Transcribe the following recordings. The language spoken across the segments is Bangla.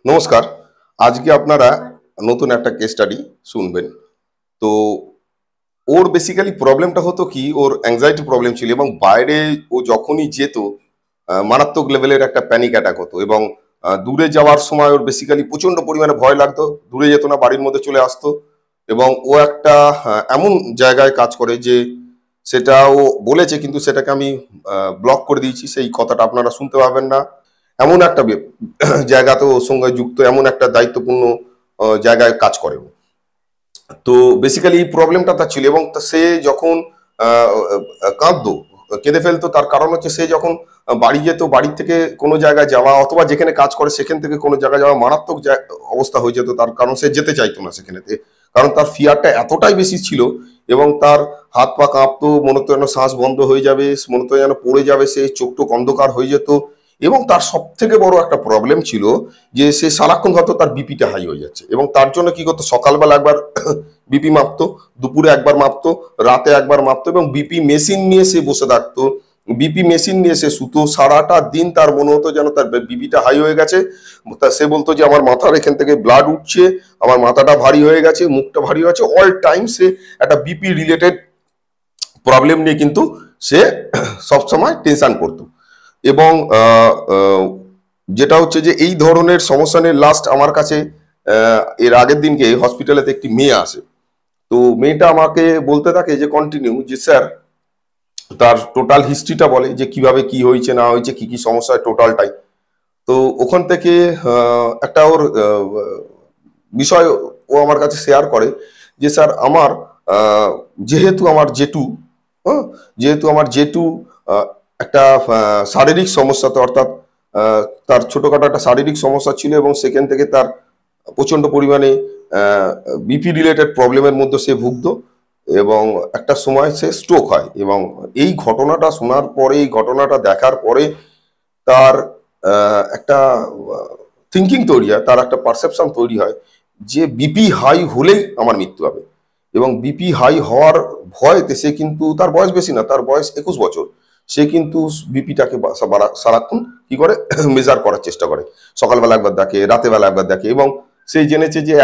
নমস্কার। আজকে আপনারা নতুন একটা কেস স্টাডি শুনবেন। তো ওর বেসিক্যালি প্রবলেমটা হতো কি, ওর অ্যাংজাইটি প্রবলেম ছিল এবং বাইরে ও যখনই যেত মারাত্মক লেভেলের একটা প্যানিক অ্যাটাক হতো এবং দূরে যাওয়ার সময় ওর বেসিক্যালি প্রচন্ড পরিমাণে ভয় লাগতো। দূরে যেত না, বাড়ির মধ্যে চলে আসতো এবং ও একটা এমন জায়গায় কাজ করে যে সেটা ও বলেছে, কিন্তু সেটাকে আমি ব্লক করে দিয়েছি। সেই কথাটা আপনারা শুনতে পাবেন না। এমন একটা জায়গাতে ওর সঙ্গে যুক্ত, এমন একটা দায়িত্বপূর্ণ জায়গায় কাজ করে ও। তো বেসিক্যালি এই প্রবলেমটা তার ছিল এবং সে যখন আহ, কাঁদতো, কেঁদে ফেলতো, তার কারণ হচ্ছে সে যখন বাড়ি যেত, বাড়ির থেকে কোনো জায়গায় যাওয়া অথবা যেখানে কাজ করে সেখান থেকে কোনো জায়গায় যাওয়া মারাত্মক অবস্থা হয়ে যেত তার, কারণ সে যেতে চাইতো না সেখানেতে। কারণ তার ফিয়ারটা এতটাই বেশি ছিল এবং তার হাত পা কাঁপতো, মনে হতো যেন শ্বাস বন্ধ হয়ে যাবে, মনে হতো যেন পড়ে যাবে, সে চোখ টোক অন্ধকার হয়ে যেত। এবং তার সব থেকে বড় একটা প্রবলেম ছিল যে সে সারাক্ষণ হয়তো তার বিপিটা হাই হয়ে যাচ্ছে এবং তার জন্য কি করতো, সকালবেলা একবার বিপি মাপতো, দুপুরে একবার মাপতো, রাতে একবার মাপতো এবং বিপি মেশিন নিয়ে সে বসে থাকতো। বিপি মেশিন নিয়ে সে শুতো, সারাটা দিন তার মনে হতো যেন তার বিপিটা হাই হয়ে গেছে। তা সে বলতো যে আমার মাথার এখান থেকে ব্লাড উঠছে, আমার মাথাটা ভারী হয়ে গেছে, মুখটা ভারী হয়ে গেছে। অল টাইম সে একটা বিপি রিলেটেড প্রবলেম নিয়ে কিন্তু সে সবসময় টেনশন করতো। এবং যেটা হচ্ছে যে এই ধরনের সমস্যা নিয়ে লাস্ট আমার কাছে এর আগের দিনকে হসপিটালেতে একটি মেয়ে আসে। তো মেয়েটা আমাকে বলতে থাকে যে কন্টিনিউ, যে স্যার তার টোটাল হিস্ট্রিটা বলে যে কিভাবে কি হয়েছে না হয়েছে, কি কি সমস্যা, টোটালটাই। তো ওখান থেকে একটা ওর বিষয় ও আমার কাছে শেয়ার করে যে স্যার আমার আহ, যেহেতু আমার জেঠু, হ্যাঁ, যেহেতু আমার জেঠু একটা শারীরিক সমস্যাতে, অর্থাৎ তার ছোটখাটো একটা শারীরিক সমস্যা ছিল এবং সেখান থেকে তার প্রচন্ড পরিমাণে বিপি রিলেটেড প্রবলেমের মধ্যে সে ভুগতো এবং একটা সময় সে স্ট্রোক হয়। এবং এই ঘটনাটা শোনার পরে, এই ঘটনাটা দেখার পরে তার একটা থিঙ্কিং তৈরি হয়, তার একটা পারসেপশন তৈরি হয় যে বিপি হাই হলেই আমার মৃত্যু হবে। এবং বিপি হাই হওয়ার ভয়তে সে কিন্তু, তার বয়স বেশি না, তার বয়স 21 বছর, সে কিন্তু বিপিটাকে সারাক্ষণ কি করে মেজার করার চেষ্টা করে। সকালবেলা একবার দেখে, রাতে বেলা একবার দেখে এবং সে জেনেছে যে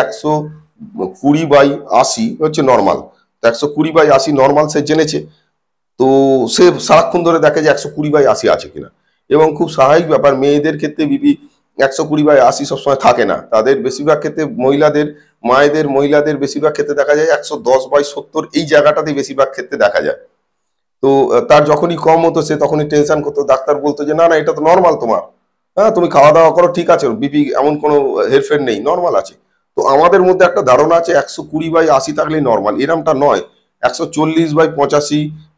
120/80 হচ্ছে নর্মাল। 120/80 নর্মাল সে জেনেছে। তো সে সারাক্ষণ ধরে দেখে যে 120/80 আছে কিনা। এবং খুব স্বাভাবিক ব্যাপার, মেয়েদের ক্ষেত্রে বিপি 120/80 সবসময় থাকে না, তাদের বেশিরভাগ ক্ষেত্রে মহিলাদের বেশিরভাগ ক্ষেত্রে দেখা যায় 110/70 এই জায়গাটাতেই বেশিরভাগ ক্ষেত্রে দেখা যায়। তো তার যখনই কম হতো সে তখনই টেনশন করতো, ডাক্তার বলতো যে না না, এটা তো নর্মাল তোমার, হ্যাঁ তুমি খাওয়া দাওয়া করো, ঠিক আছে, বিপি এমন কোনো হেরফের নেই, নর্মাল আছে। তো আমাদের মধ্যে একটা ধারণা আছে 120/80 থাকলেই নর্মাল, এরমটা নয়। 140/85,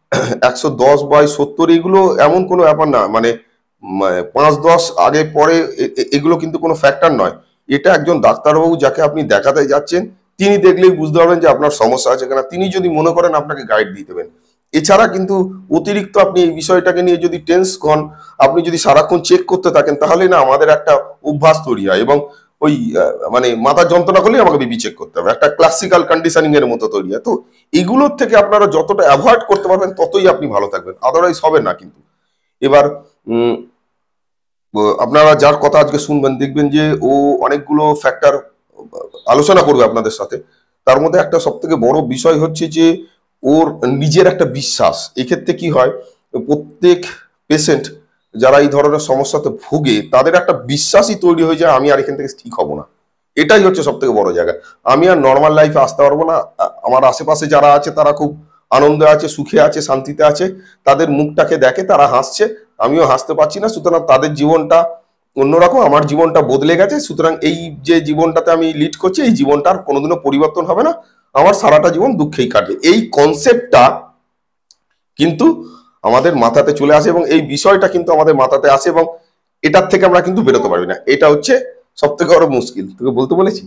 110/70 এগুলো এমন কোনো ব্যাপার না, মানে 5-10 আগে পরে এগুলো কিন্তু কোনো ফ্যাক্টর নয়। এটা একজন ডাক্তারবাবু যাকে আপনি দেখাতে যাচ্ছেন তিনি দেখলেই বুঝতে পারবেন যে আপনার সমস্যা আছে কিনা, তিনি যদি মনে করেন আপনাকে গাইড দিয়ে দেবেন। এছাড়া কিন্তু অতিরিক্ত আপনি এই বিষয়টাকে নিয়ে যদি টেন্স হন, আপনি যদি সারাক্ষণ চেক করতে থাকেন, তাহলে না আমাদের একটা অভ্যাস তৈরি হয় এবং ওই মানে মাথার যন্ত্রণা করলেই আমাকে বিপি চেক করতে হবে, একটা ক্লাসিক্যাল কন্ডিশনিং এর মতো তৈরি হয়। তো এগুলোর থেকে আপনারা যতটা অ্যাভয়েড করতে পারবেন ততই আপনি ভালো থাকবেন, আদারওয়াইজ হবে না কিন্তু। এবার উম, আপনারা যার কথা আজকে শুনবেন দেখবেন যে ও অনেকগুলো ফ্যাক্টর আলোচনা করবে আপনাদের সাথে। তার মধ্যে একটা সব থেকে বড় বিষয় হচ্ছে যে ওর নিজের একটা বিশ্বাস। এক্ষেত্রে কি হয়, প্রত্যেক পেশেন্ট যারা এই ধরনের সমস্যাতে ভুগে তাদের একটা বিশ্বাসই তৈরি হয়ে যায় আমি আর এখান থেকে ঠিক হব না। এটাই হচ্ছে সব থেকে বড় জায়গা, আমি আর নর্মাল লাইফে আসতে পারবো না। আমার আশেপাশে যারা আছে তারা খুব আনন্দে আছে, সুখে আছে, শান্তিতে আছে, তাদের মুখটাকে দেখে তারা হাসছে, আমিও হাসতে পারছি না, সুতরাং তাদের জীবনটা অন্যরকম, আমার জীবনটা বদলে গেছে, সুতরাং এই যে জীবনটাতে আমি লিড করছি এই জীবনটার কোনোদিনও পরিবর্তন হবে না, আমার সারাটা জীবন দুঃখেই কাটবে। এই কনসেপ্টটা কিন্তু আমাদের মাথাতে চলে আসে এবং এই বিষয়টা কিন্তু আমাদের মাথাতে আসে এবং এটার থেকে আমরা কিন্তু বেরোতে পারবি না। এটা হচ্ছে সব থেকে বড় মুশকিল, তোকে বলতে বলেছি।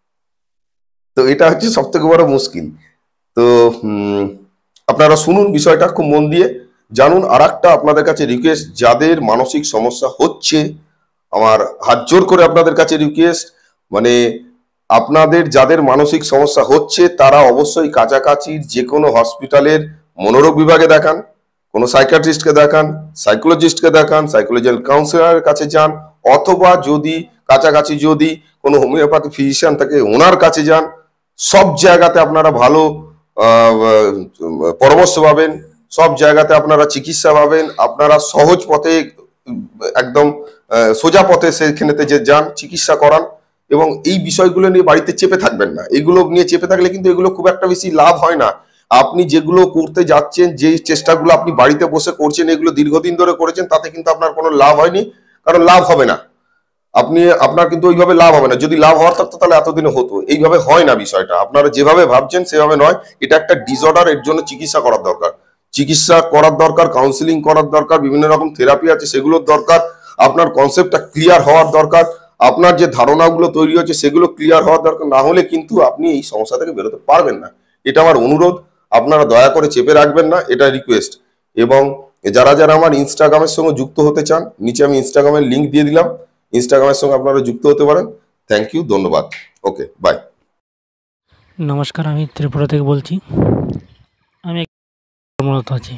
তো এটা হচ্ছে সব থেকে বড় মুশকিল। তো আপনারা শুনুন বিষয়টা খুব মন দিয়ে, জানুন। আর একটা আপনাদের কাছে রিকোয়েস্ট, যাদের মানসিক সমস্যা হচ্ছে, আমার হাত জোর করে আপনাদের কাছে রিকোয়েস্ট, মানে আপনাদের যাদের মানসিক সমস্যা হচ্ছে তারা অবশ্যই কাছাকাছির যে কোনো হসপিটালের মনোরোগ বিভাগে দেখান, কোনো সাইকিয়াট্রিস্টকে দেখান, সাইকোলজিস্টকে দেখান, সাইকোলজিক্যাল কাউন্সিলরের কাছে যান, অথবা যদি কাছাকাছি যদি কোনো হোমিওপ্যাথি ফিজিশিয়ান থাকে ওনার কাছে যান। সব জায়গাতে আপনারা ভালো পরামর্শ পাবেন, সব জায়গাতে আপনারা চিকিৎসা পাবেন। আপনারা সহজ পথে একদম সোজা পথে সেখানেতে যে যান, চিকিৎসা করান। এবং এই বিষয়গুলো নিয়ে বাড়িতে চেপে থাকবেন না। এগুলো নিয়ে চেপে থাকলে কিন্তু এগুলো খুব একটা বেশি লাভ হয় না। আপনি যেগুলো করতে যাচ্ছেন, যে চেষ্টাগুলো আপনি বাড়িতে বসে করছেন, এগুলো দীর্ঘদিন ধরে করেছেন, তাতে কিন্তু আপনার কোনো লাভ হয়নি, কারণ লাভ হবে না। আপনার কিন্তু ওইভাবে লাভ হবে না। যদি লাভ হওয়ার থাকতো তাহলে এতদিনে হতো। এইভাবে হয় না বিষয়টা। আপনারা যেভাবে ভাবছেন সেভাবে নয়। এটা একটা ডিসঅর্ডার, এর জন্য চিকিৎসা করার দরকার। চিকিৎসা করার দরকার, কাউন্সিলিং করার দরকার, বিভিন্ন রকম থেরাপি আছে সেগুলোর দরকার। আপনার কনসেপ্টটা ক্লিয়ার হওয়ার দরকার। আপনার যে ধারণাগুলো তৈরি হচ্ছে সেগুলো ক্লিয়ার হওয়ার দরকার। না হলে কিন্তু আপনি এই সমস্যা থেকে বেরোতে পারবেন না। এটা আমার অনুরোধ। আপনারা দয়া করে চেপে রাখবেন না, এটা রিকোয়েস্ট। এবং যারা যারা আমার ইনস্টাগ্রামের সঙ্গে যুক্ত হতে চান, নিচে আমি ইনস্টাগ্রামের লিঙ্ক দিয়ে দিলাম, ইনস্টাগ্রামের সঙ্গে আপনারা যুক্ত হতে পারেন। থ্যাংক ইউ, ধন্যবাদ। Okay, bye. নমস্কার, আমি ত্রিপুরা থেকে বলছি। আমি কর্মরত আছি।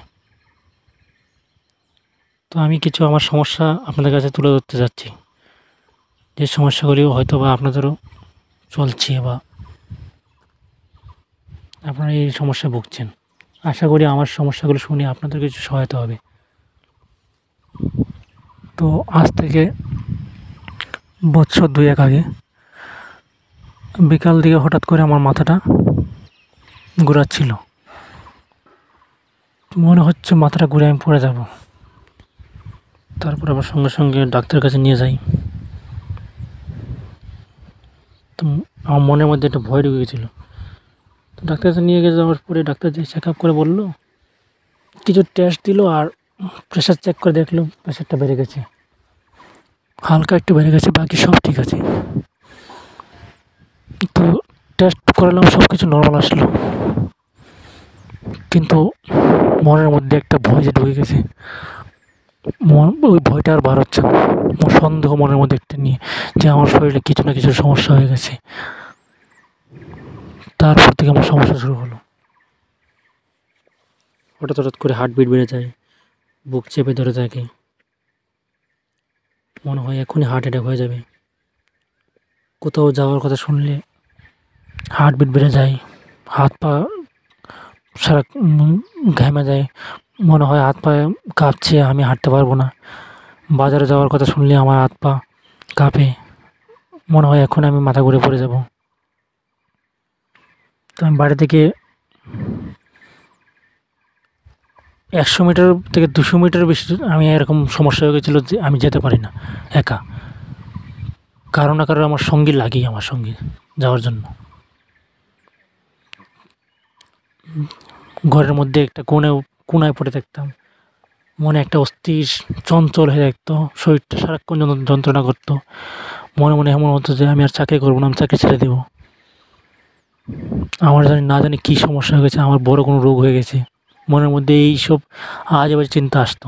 তো আমি কিছু আমার সমস্যা আপনাদের কাছে তুলে ধরতে চাচ্ছি, যে সমস্যাগুলি হয়তো বা আপনাদেরও চলছে বা আপনারা এই সমস্যায় ভুগছেন। আশা করি আমার সমস্যাগুলো শুনে আপনাদের কিছু সহায়তা হবে। তো আজ থেকে বছর 2-1 আগে বিকাল দিকে হঠাৎ করে আমার মাথাটা ঘোরাচ্ছিল। মনে হচ্ছে মাথাটা ঘুরে আমি পড়ে যাব। তারপর আবার সঙ্গে সঙ্গে ডাক্তারের কাছে নিয়ে যাই। তো আমার মনের মধ্যে একটা ভয় ঢুকে গেছিলো। তো ডাক্তারের কাছে নিয়ে যাওয়ার পরে ডাক্তার যে চেক আপ করে বললো, কিছু টেস্ট দিল আর প্রেশার চেক করে দেখলো প্রেশারটা বেড়ে গেছে, হালকা একটু বেড়ে গেছে, বাকি সব ঠিক আছে। তো টেস্ট করালাম, সব কিছু নর্মাল আসলো, কিন্তু মনের মধ্যে একটা ভয় যে ঢুকে গেছে, ওই ভয়টা আর বার হচ্ছে না। সন্দেহ মনের মধ্যে একটা নিয়ে যে আমার শরীরে কিছু না কিছু সমস্যা হয়ে গেছে। তারপর থেকে আমার সমস্যা শুরু হলো। হঠাৎ হঠাৎ করে হার্টবিট বেড়ে যায়, বুক চেপে ধরে থাকে, মনে হয় এখনই হার্ট অ্যাটাক হয়ে যাবে। কোথাও যাওয়ার কথা শুনলে হার্টবিট বেড়ে যায়, হাত পা সারা ঘেমে যায়, মনে হয় হাত পা কাঁপছে, আমি হাঁটতে পারবো না। বাজারে যাওয়ার কথা শুনলে আমার হাত পা কাঁপে, মনে হয় এখন আমি মাথা ঘুরে পড়ে যাব। তো আমি বাড়ি থেকে 100 মিটার থেকে 200 মিটার বেশি আমি এরকম সমস্যা হয়ে গেছিলো যে আমি যেতে পারি না একা, কারো না কারো আমার সঙ্গী লাগেই আমার সঙ্গে যাওয়ার জন্য। ঘরের মধ্যে একটা কোনায় পড়ে থাকতাম, মনে একটা অস্থির চঞ্চল হয়ে থাকতো, শরীরটা সারাক্ষণ যন্ত্রণা করতো। মনে মনে এমন হতো যে আমি আর চাকরি করবো না, আমি চাকরি ছেড়ে দেবো। আমার না জানি কী সমস্যা হয়ে গেছে, আমার বড় কোনো রোগ হয়ে গেছে, মনের মধ্যে এইসব আজেবাজে চিন্তা আসতো।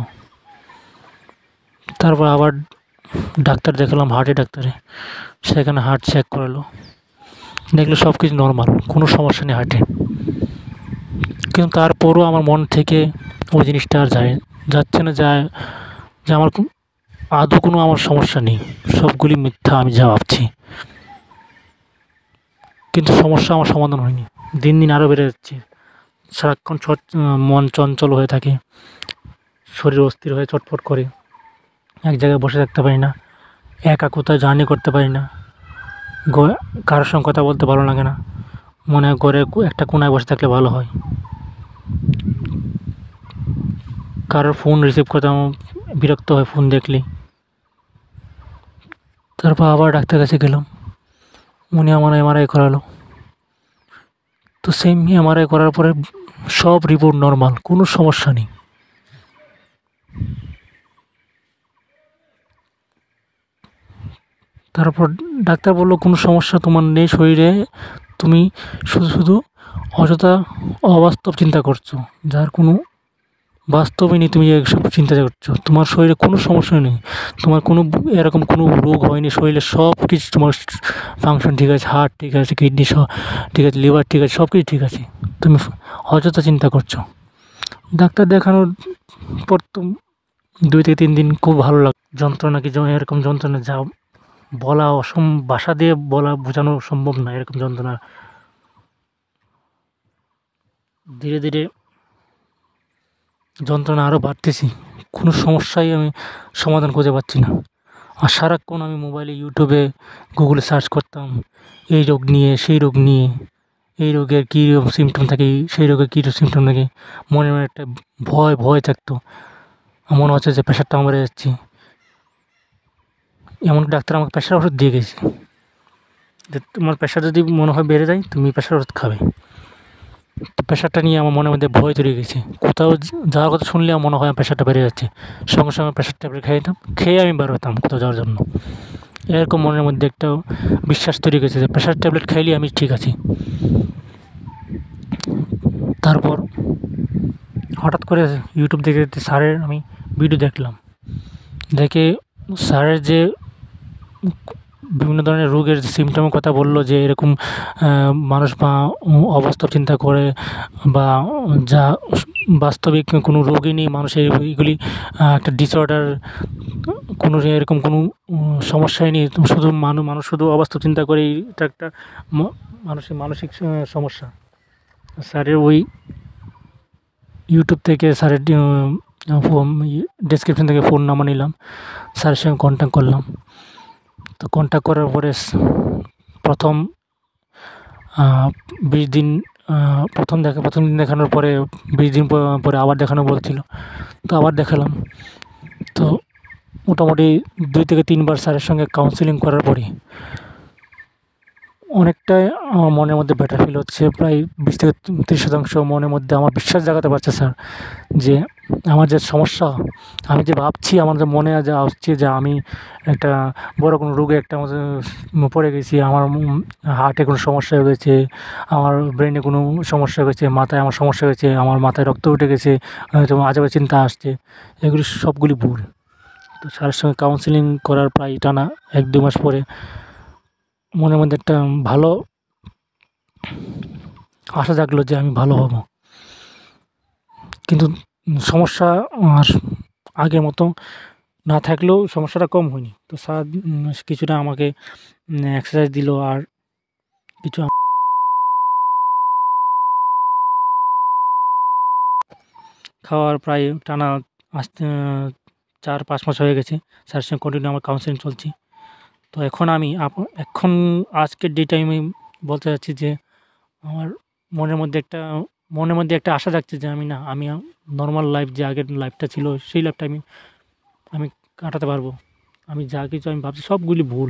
তারপর আবার ডাক্তার দেখালাম, হার্টের ডাক্তারে। সেখানে হার্ট চেক করালো, দেখলো সব কিছু নর্মাল, কোনো সমস্যা নেই হার্টে। কিন্তু তারপরও আমার মন থেকে ওই জিনিসটা আর যাচ্ছে না, যে আমার আদৌ কোনো আমার সমস্যা নেই, সবগুলি মিথ্যা আমি যা ভাবছি। কিন্তু সমস্যা আমার সমাধান হয়নি, দিন দিন আরও বেড়ে যাচ্ছে। সারাক্ষণ মন চঞ্চল হয়ে থাকে, শরীর অস্থির হয়ে চটফট করে, এক জায়গায় বসে থাকতে পারি না, একা কোথাও জার্নি করতে পারি না, কারোর সঙ্গে কথা বলতে ভালো লাগে না, মনে হয় ঘরে একটা কোনায় বসে থাকলে ভালো হয়। কারোর ফোন রিসিভ করতে আমার বিরক্ত হয় ফোন দেখলেই। তারপর আবার ডাক্তার কাছে গেলাম, উনি আমার এমআরআই করালো। তো সেম এমআরআই করার পরে সব রিপোর্ট নর্মাল, কোনো সমস্যা নেই। তারপর ডাক্তার বললো কোনো সমস্যা তোমার নেই শরীরে, তুমি শুধু অযথা অবাস্তব চিন্তা করছো, যার কোনো বাস্তবই নেই। তুমি এসব চিন্তা করছো, তোমার শরীরে কোনো সমস্যা নেই, তোমার কোনো এরকম কোনো রোগ হয়নি, শরীরে সব কিছু তোমার ফাংশন ঠিক আছে, হার্ট ঠিক আছে, কিডনি ঠিক আছে, লিভার ঠিক আছে, সব কিছু ঠিক আছে, তুমি অযথা চিন্তা করছো। ডাক্তার দেখানোর পর তো 2 থেকে 3 দিন খুব ভালো যন্ত্রণা কি এরকম যন্ত্রণা যা ভাষা দিয়ে বোঝানো সম্ভব না এরকম যন্ত্রণা। ধীরে ধীরে যন্ত্রণা আরও বাড়তেছি, কোনো সমস্যাই আমি সমাধান খুঁজে পাচ্ছি না। আর সারাক্ষণ আমি মোবাইলে, ইউটিউবে, গুগলে সার্চ করতাম এই রোগ নিয়ে, সেই রোগ নিয়ে, এই রোগের কী সিমটম থাকে, সেই রোগের কী সিমটম থাকে। মনে মনে একটা ভয় থাকতো, মনে হচ্ছে যে প্রেশারটা আমার বেড়ে যাচ্ছে। এমনকি ডাক্তার আমাকে প্রেশার ওষুধ দিয়ে গেছে, যে তোমার প্রেশার যদি মনে হয় বেড়ে যায়, তুমি প্রেশার ওষুধ খাবে। তো প্রেশারটা নিয়ে আমার মনের মধ্যে ভয় তৈরি হয়ে গেছে। কোথাও যাওয়ার কথা শুনলে আমার মনে হয় আমার প্রেশারটা বেড়ে যাচ্ছে, সঙ্গে সঙ্গে প্রেশার ট্যাবলেট খেয়ে নিতাম, খেয়ে আমি বার হতাম কোথাও যাওয়ার জন্য। এরকম মনের মধ্যে একটা বিশ্বাস তৈরি হয়েছে যে প্রেশার ট্যাবলেট খাইলে আমি ঠিক আছি। তারপর হঠাৎ করে ইউটিউব দেখতে দেখতে স্যারের আমি ভিডিও দেখলাম, দেখে স্যারের যে বিভিন্ন ধরনের রোগের সিমটমের কথা বললো, যে এরকম মানুষ বা অবাস্তব চিন্তা করে, বা যা বাস্তবিক কোনো রোগই নেই মানুষের, এইগুলি একটা ডিসঅর্ডার, কোনো এরকম কোনো সমস্যাই নেই, শুধু মানুষ শুধু অবাস্তব চিন্তা করে, এটা একটা মানুষের মানসিক সমস্যা। স্যারের ওই ইউটিউব থেকে স্যারের ডেসক্রিপশন থেকে ফোন নাম্বার নিলাম, স্যারের সঙ্গে কন্ট্যাক্ট করলাম। তো কন্ট্যাক্ট করার পরে প্রথম 20 দিন, প্রথম দিন দেখানোর পরে 20 দিন পরে আবার দেখানো বলছিল, তো আবার দেখালাম। তো মোটামুটি 2 থেকে 3 বার স্যারের সঙ্গে কাউন্সেলিং করার পরে অনেকটাই আমার মনের মধ্যে বেটার ফিল হচ্ছে। প্রায় 20 থেকে 30% মনের মধ্যে আমার বিশ্বাস জাগাতে পারছে স্যার, যে আমার যে সমস্যা, আমি যে ভাবছি, আমার যে মনে যা আসছে যে আমি একটা বড় কোনো রোগে একটা পড়ে গেছি, আমার হার্টে কোনো সমস্যা হয়ে গেছে, আমার ব্রেনে কোনো সমস্যা হয়ে গেছে, মাথায় আমার সমস্যা হয়েছে, আমার মাথায় রক্ত উঠে গেছে, হয়তো আজে বাজে চিন্তা আসছে, এগুলি সবগুলি ভুল। তো স্যারের সঙ্গে কাউন্সেলিং করার প্রায় টানা 1-2 মাস পরে মনের মধ্যে একটা ভালো আশা জাগলো যে আমি ভালো হব। কিন্তু সমস্যা আর আগের মতো না থাকলেও সমস্যাটা কম হয়নি। তো স্যার কিছুটা আমাকে এক্সারসাইজ দিল, আর কিছু খাওয়ার প্রায় টানা আসতে 4-5 মাস হয়ে গেছে। স্যারের সঙ্গে কন্টিনিউ আমার কাউন্সেলিং চলছে। তো এখন আমি এখন আজকের ডেটে আমি বলতে চাচ্ছি যে আমার মনের মধ্যে একটা আশা জাগছে যে আমি নরমাল লাইফ, যে আগের লাইফটা ছিল সেই লাইফটা আমি কাটাতে পারবো। আমি যা কিছু আমি ভাবছি সবগুলি ভুল।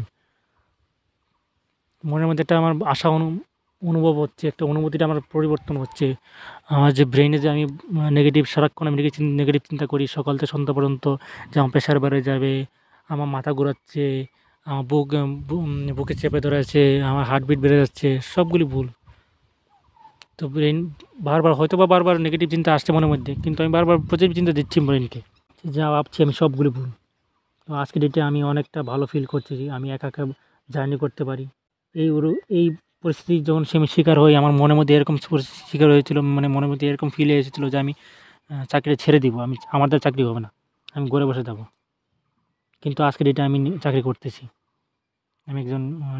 মনের মধ্যে একটা আমার আশা অনুভব হচ্ছে, একটা অনুভূতিটা আমার পরিবর্তন হচ্ছে। আমার যে ব্রেইনে যে আমি নেগেটিভ, সারাক্ষণ আমি নেগেটিভ চিন্তা করি সকাল থেকে সন্ধ্যা পর্যন্ত, যে আমার প্রেশার বেড়ে যাবে, আমার মাথা ঘোরাচ্ছে, আমার বুকে চেপে ধরেছে, আমার হার্টবিট বেড়ে যাচ্ছে, সবগুলি ভুল। তো ব্রেন বারবার নেগেটিভ চিন্তা আসছে মনের মধ্যে, কিন্তু আমি বারবার পজিটিভ চিন্তা দিচ্ছি ব্রেনকে, যা ভাবছি আমি সবগুলি ভুল। তো আজকের ডেটে আমি অনেকটা ভালো ফিল করছি যে আমি একা একা জার্নি করতে পারি। এই পরিস্থিতির যখন আমি শিকার হই, আমার মনের মধ্যে এরকম পরিস্থিতির শিকার হয়েছিল, মানে মনের মধ্যে এরকম ফিল এসেছিলো যে আমি চাকরিটা ছেড়ে দিব, আমার দ্বারা চাকরি হবে না, আমি ঘরে বসে থাকবো। কিন্তু আজকের ডেটে আমি চাকরি করতেছি। আমি একজন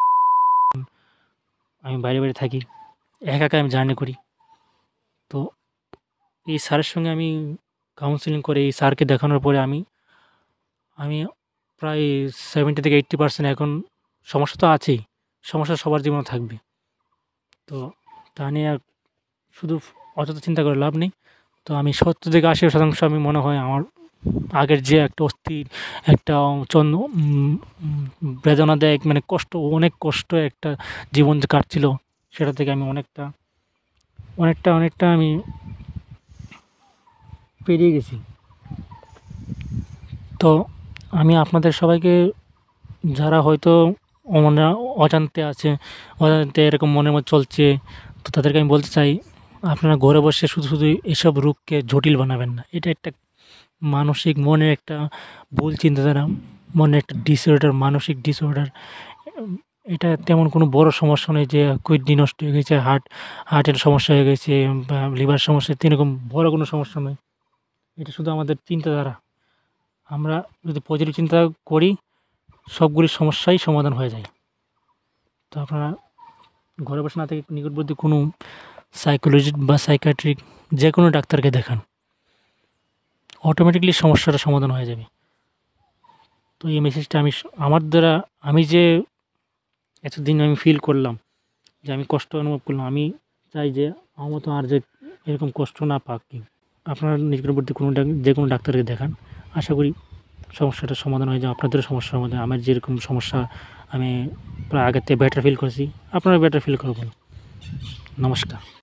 আমি বাইরে থাকি, একা একা আমি জার্নি করি। তো এই স্যারের সঙ্গে আমি কাউন্সেলিং করে এই স্যারকে দেখানোর পরে আমি প্রায় 70 থেকে 80% এখন, সমস্যা তো আছেই, সমস্যা সবার জীবনে থাকবে। তো তা নিয়ে আর শুধু অযথা চিন্তা করে লাভ নেই। তো আমি 70 থেকে 80% আমি মনে হয় আমার আগের যে একটা অস্থির একটা বেদনাদায়ক, মানে অনেক কষ্ট একটা জীবন যে কাটছিল, সেটা থেকে আমি অনেকটা আমি পেরিয়ে গেছি। তো আমি আপনাদের সবাইকে, যারা হয়তো মানে অজান্তে এরকম মনের মধ্যে চলছে, তো তাদেরকে আমি বলতে চাই, আপনারা ঘরে বসে শুধু এসব রোগকে জটিল বানাবেন না। এটা একটা মানসিক, মনের একটা ভুল চিন্তাধারা, মনের একটা মানসিক ডিসঅর্ডার। এটা তেমন কোনো বড় সমস্যা নয় যে কিডনি নষ্ট হয়ে গেছে, হার্টের সমস্যা হয়ে গেছে, বা লিভার সমস্যা, এরকম বড় কোনো সমস্যা নয়। এটা শুধু আমাদের চিন্তাধারা। আমরা যদি পজিটিভ চিন্তা করি, সবগুলি সমস্যাই সমাধান হয়ে যায়। তো আপনারা ঘরে বসে না থেকে নিকটবর্তী কোনো সাইকোলজিস্ট বা সাইকিয়াট্রিক যে কোনো ডাক্তারকে দেখান। অটোমেটিক্যালি সমস্যাটা সমাধান হয়ে যাবে। তো এই মেসেজটা আমার দ্বারা আমি যে এতদিন আমি ফিল করলাম যে আমি কষ্ট অনুভব করলাম, আমি চাই যে আমার মতো আর যে এরকম কষ্ট না পাক কেউ। আপনারা নিকটবর্তী কোনো যে কোনো ডাক্তারকে দেখান। আশা করি সমস্যাটার সমাধান হয়ে যাবে। আপনাদেরও সমস্যার মধ্যে আমার যেরকম সমস্যা আমি প্রায় আগের থেকে বেটার ফিল করেছি, আপনারা বেটার ফিল করবেন। নমস্কার।